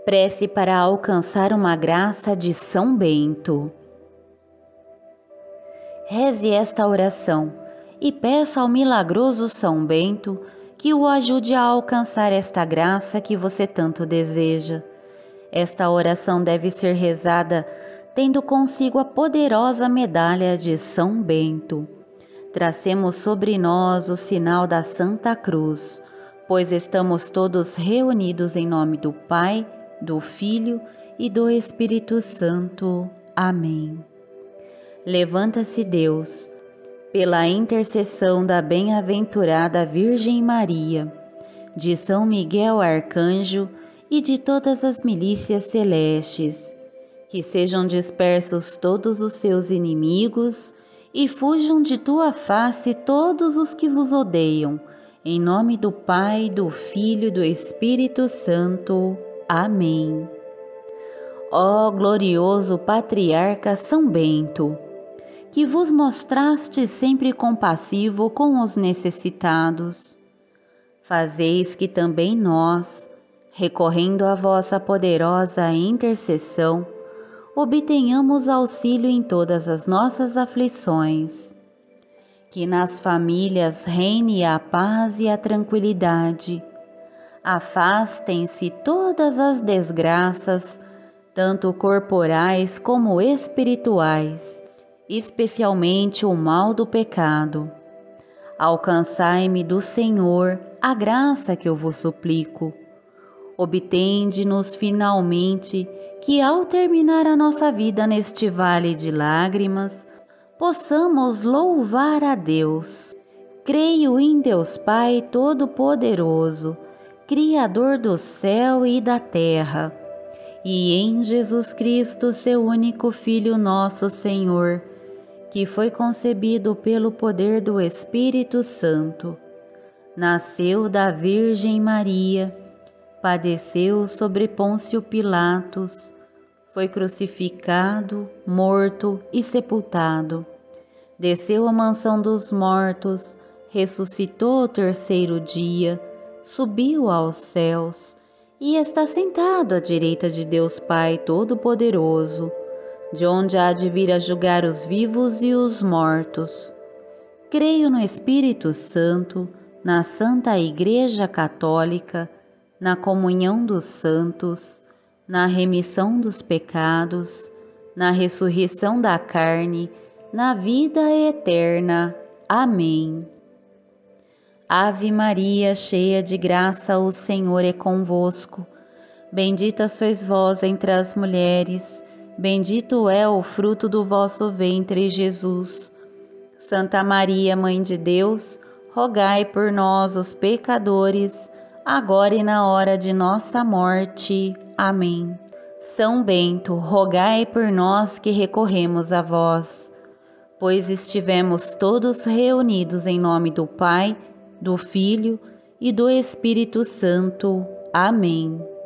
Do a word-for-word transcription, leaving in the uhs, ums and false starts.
Prece para alcançar uma graça de São Bento. Reze esta oração e peça ao milagroso São Bento que o ajude a alcançar esta graça que você tanto deseja. Esta oração deve ser rezada tendo consigo a poderosa medalha de São Bento. Tracemos sobre nós o sinal da Santa Cruz, pois estamos todos reunidos em nome do Pai, do Filho e do Espírito Santo. Amém. Levanta-se Deus, pela intercessão da bem-aventurada Virgem Maria, de São Miguel Arcanjo e de todas as milícias celestes, que sejam dispersos todos os seus inimigos e fujam de tua face todos os que vos odeiam, em nome do Pai, do Filho e do Espírito Santo. Amém. Ó glorioso Patriarca São Bento, que vos mostraste sempre compassivo com os necessitados, fazeis que também nós, recorrendo à vossa poderosa intercessão, obtenhamos auxílio em todas as nossas aflições. Que nas famílias reine a paz e a tranquilidade. Afastem-se todas as desgraças, tanto corporais como espirituais, especialmente o mal do pecado. Alcançai-me do Senhor a graça que eu vos suplico. Obtende-nos finalmente que, ao terminar a nossa vida neste vale de lágrimas, possamos louvar a Deus. Creio em Deus Pai Todo-Poderoso, Criador do céu e da terra, e em Jesus Cristo, seu único Filho, nosso Senhor, que foi concebido pelo poder do Espírito Santo. Nasceu da Virgem Maria, padeceu sobre Pôncio Pilatos, foi crucificado, morto e sepultado. Desceu à mansão dos mortos, ressuscitou ao terceiro dia, subiu aos céus e está sentado à direita de Deus Pai Todo-Poderoso, de onde há de vir a julgar os vivos e os mortos. Creio no Espírito Santo, na Santa Igreja Católica, na comunhão dos santos, na remissão dos pecados, na ressurreição da carne, na vida eterna. Amém. Ave Maria, cheia de graça, o Senhor é convosco. Bendita sois vós entre as mulheres, bendito é o fruto do vosso ventre, Jesus. Santa Maria, Mãe de Deus, rogai por nós, os pecadores, agora e na hora de nossa morte. Amém. São Bento, rogai por nós que recorremos a vós, pois estivemos todos reunidos em nome do Pai, do Filho e do Espírito Santo. Amém.